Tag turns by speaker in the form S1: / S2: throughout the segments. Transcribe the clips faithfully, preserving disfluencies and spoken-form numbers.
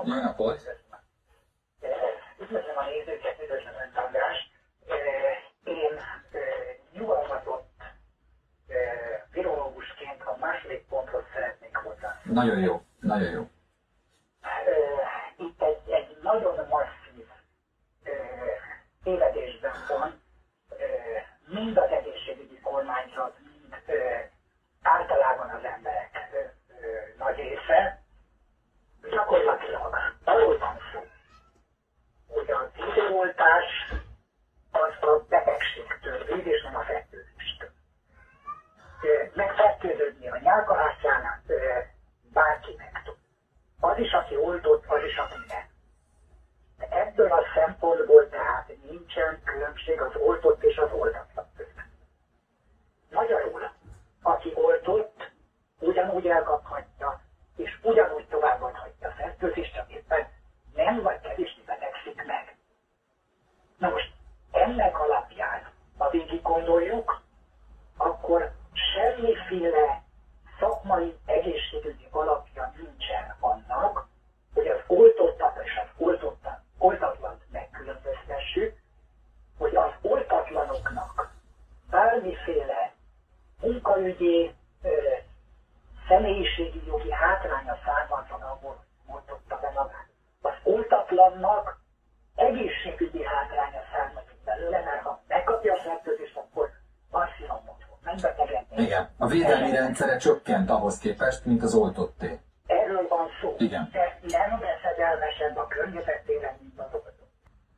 S1: Jó napot!
S2: Üdvözlöm a nézőket, üdvözlöm Önt, András. Én nyugalmazott virológusként a második ponthoz szeretnék hozzászólni.
S1: Nagyon jó, nagyon jó.
S2: Itt egy, egy nagyon masszív tévedésben van mind az egészségügyi kormányzat, mind általában az emberek nagy része. Gyakorlatilag arról van szó, hogy a védőoltás az a betegségtől véd, és nem a fertőzéstől. Megfertőződni a nyálkahártyán bárki meg tud. Az is, aki oltott, az is, aki nem. De ebből a szempontból tehát nincsen különbség az oltott és az oltatlan között. Magyarul, aki oltott, ugyanúgy elkaphatja, és ugyanúgy továbbadhatja a fertőzést, csak éppen nem vagy kevésbé betegszik meg. Na most, ennek alapján, ha végig gondoljuk, akkor semmiféle szakmai egészségügyi alapja nincsen annak, hogy az oltottat és az oltottat, oltatlant megkülönböztessük, hogy az oltatlanoknak bármiféle munkaügyi, ö, személyiségi jogi hátránya származon, ahol oltotta be magát. Az oltatlannak egészségügyi hátránya származik belőle, mert ha megkapja a fertőzést, akkor masszívamot fog megbetegedni.
S1: Igen, a védelmi rendszere csökkent ahhoz képest, mint az oltotté.
S2: Erről van szó.
S1: Igen.
S2: De nem veszedelmesebb a környezetére, mint az oltott.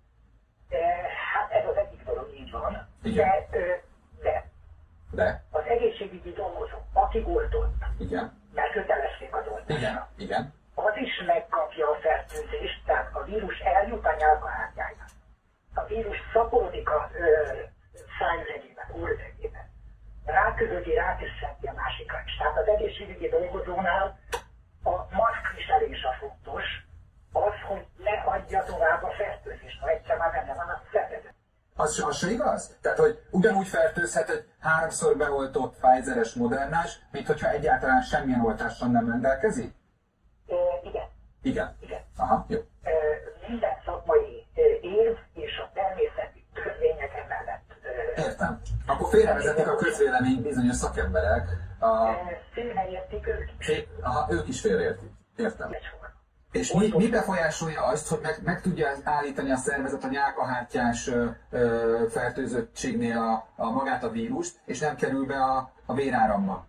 S2: E, hát ez az egyik dolog, így van.
S1: Igen.
S2: De, ö, de
S1: De?
S2: az egészségügyi dolgozó, aki oltott,
S1: Igen.
S2: mert kötelezték az oltásra,
S1: Igen. Igen.
S2: az is megkapja a fertőzést, tehát a vírus eljut a nyálkahártyájára. A vírus szaporodik a szájüregében, orrüregében. Ráközödi, rátüsszenti a másikra is. Tehát az egészségügyi dolgozónál a maszkviselés a fontos, az, hogy ne adja tovább a fertőzést, ha egyszer már benne van a szervezet.
S1: Az, az se igaz? Tehát, hogy ugyanúgy fertőzhet egy háromszor beoltott Pfizeres Modernás, mint hogyha egyáltalán semmilyen oltással nem rendelkezik?
S2: E, igen.
S1: Igen.
S2: Igen.
S1: Aha, jó.
S2: E, minden szakmai e, érv és a természeti törvények emellett. E,
S1: Értem. Akkor félrevezetik a közvélemény bizonyos szakemberek. A...
S2: e, Félreértik ők is.
S1: Fé... Aha, ők is félreértik. Értem.
S2: Egyforma.
S1: És mi, mi befolyásolja azt, hogy meg, meg tudja állítani a szervezet a nyálkahártyás ö, ö, fertőzöttségnél a, a magát a vírust, és nem kerül be a, a véráramba?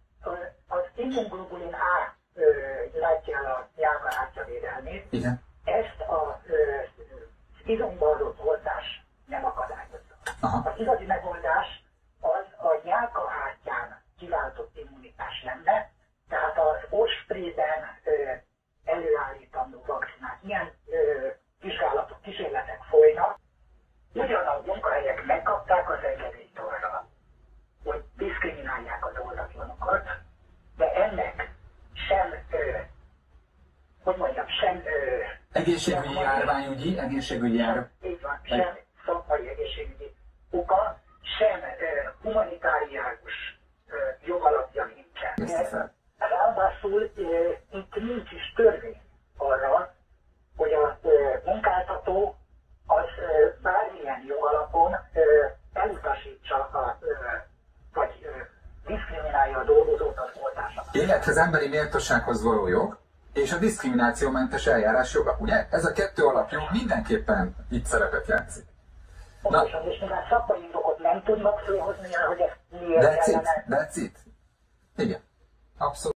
S2: Az immunglobulin A ö, látja el a nyálkahártya védelmét.
S1: Igen.
S2: Ezt a izomba adott oltás nem akadályozza.
S1: Aha.
S2: Az igazi megoldás az a nyálkahártyán kiváltott immunitás lenne, tehát az orrsprayben előállítandó vakcinák. Ilyen ö, vizsgálatok, kísérletek folynak. Ugyanaz munkahelyek megkapták az engedélyt arra, hogy diszkriminálják az oltatlanokat, de ennek sem, ö, hogy mondjam, sem... Ö,
S1: Egészségügyi járványügyi, egészségügyi jár...
S2: Így van, sem szakmai egészségügyi oka, sem ö, humanitáriánus ö, jogalapja nincsen. Ráadásul e, itt nincs is törvény arra, hogy a e, munkáltató az e, bármilyen jogalapon e, elutasítsa a, e, vagy e, diszkriminálja a dolgozót az oltásra.
S1: Élethez, emberi méltósághoz való jog, és a diszkriminációmentes eljárás joga. Ugye ez a kettő alapjog mindenképpen itt szerepet játszik.
S2: Pontosan, és mivel szakmai indokot nem tudnak fölhozni, hogy ezt miért
S1: That's it,
S2: kellene...
S1: that's it. Igen, abszolút.